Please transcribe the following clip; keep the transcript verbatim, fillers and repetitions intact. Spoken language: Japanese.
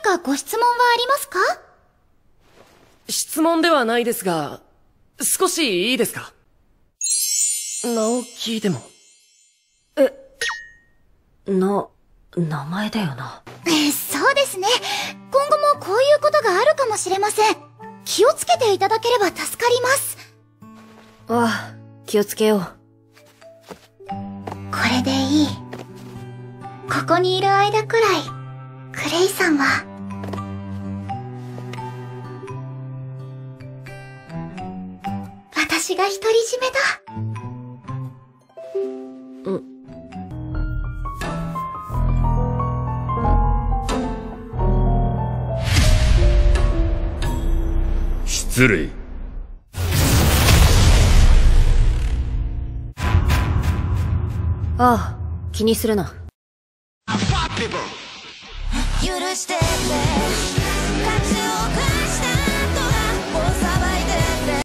かご質問はありますか？ 質問ではないですが、少しいいですか？名を聞いても。 え、な、名前だよな。 え、そうですね。今後もこういうことがあるかもしれません。気をつけていただければ助かります。 ああ、気をつけよう。 これでいい。ここにいる間くらい、クレイさんは、私が独り占めだ。 うん。 失礼。 ああ、気にするな。 許してくれ